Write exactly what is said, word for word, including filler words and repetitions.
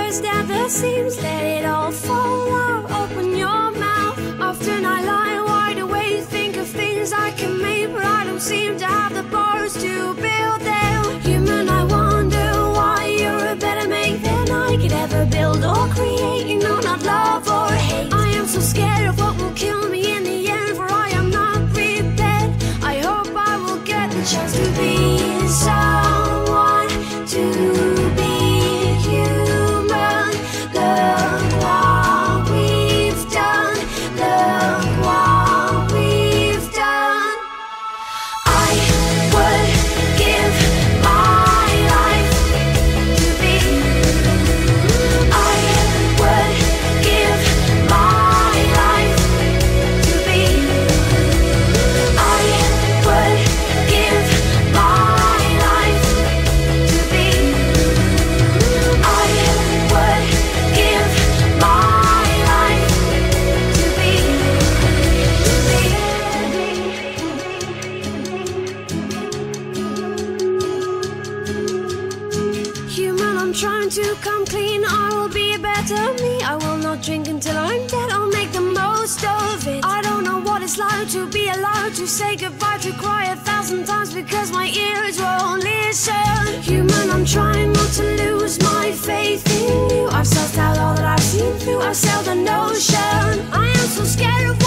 burst at the seams, let it all fall out. Open your mouth. Often I lie wide awake, think of things I can make, but I don't seem to have the bars to build them. Human, I wonder why you're a better mate than I could ever build or create. You know, not love or hate. I am so scared of what will kill me in the end, for I am not prepared. I hope I will get the chance to be someone, to be human. Look what we've done, look what we've done. I would give my life to be. I would give my life to be. I would give my life to be. I would give my life to be. Human, I'm trying to come clean. I will be a better me. I will not drink until I'm dead. I'll make the most of it. I don't know what it's like to be allowed to say goodbye, to cry a thousand times because my ears won't listen. Human, I'm trying not to lose my faith in you. I've sussed out all that I've seen through. I've sailed an ocean. I am so scared of